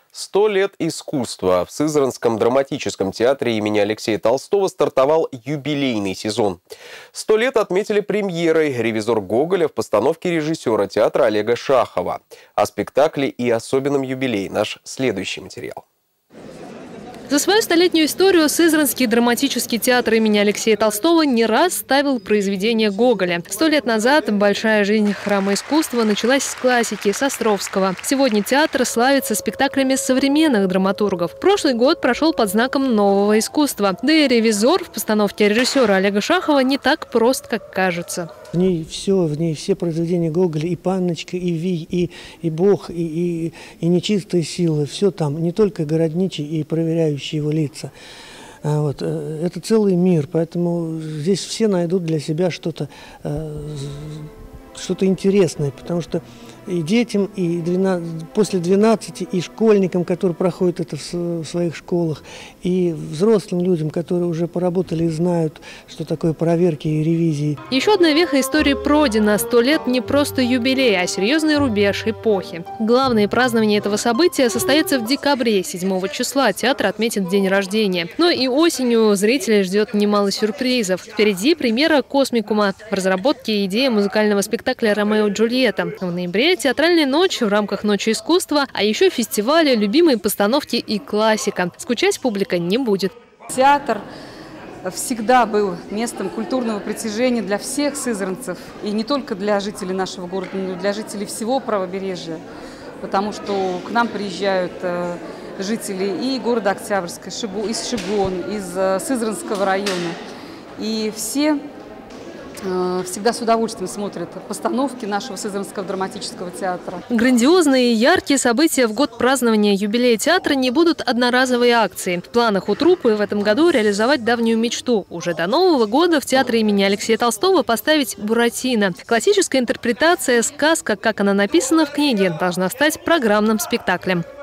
100 лет искусства. В Сызранском драматическом театре имени Алексея Толстого стартовал юбилейный сезон. 100 лет отметили премьерой «Ревизор Гоголя» в постановке режиссера театра Олега Шахова. О спектакле и особенном юбилее наш следующий материал. За свою столетнюю историю Сызранский драматический театр имени Алексея Толстого не раз ставил произведения Гоголя. 100 лет назад большая жизнь храма искусства началась с классики, с Островского. Сегодня театр славится спектаклями современных драматургов. Прошлый год прошел под знаком нового искусства. Да и «Ревизор» в постановке режиссера Олега Шахова не так прост, как кажется. В ней все произведения Гоголя, и «Панночка», и «Вий», и «Бог», и «Нечистые силы», все там, не только городничий и проверяющие его лица. Это целый мир, поэтому здесь все найдут для себя что-то интересное, потому что и детям, и после 12, и школьникам, которые проходят это в своих школах, и взрослым людям, которые уже поработали и знают, что такое проверки и ревизии. Еще одна веха истории пройдена. 100 лет не просто юбилей, а серьезный рубеж эпохи. Главное празднование этого события состоится в декабре. 7 числа театр отметит день рождения. Но и осенью зрителей ждет немало сюрпризов. Впереди премьера «Космикума». В разработке идея музыкального спектакля «Ромео и Джульетта». В ноябре театральная ночь в рамках Ночи искусства, а еще фестивали, любимые постановки и классика. Скучать публика не будет. Театр всегда был местом культурного притяжения для всех сызранцев. И не только для жителей нашего города, но и для жителей всего правобережья. Потому что к нам приезжают жители и города Октябрьска, из Шигон, из Сызранского района. И все всегда с удовольствием смотрят постановки нашего Сызранского драматического театра. Грандиозные и яркие события в год празднования юбилея театра не будут одноразовой акцией. В планах у труппы в этом году реализовать давнюю мечту. Уже до Нового года в театре имени Алексея Толстого поставить «Буратино». Классическая интерпретация, сказка, как она написана в книге, должна стать программным спектаклем.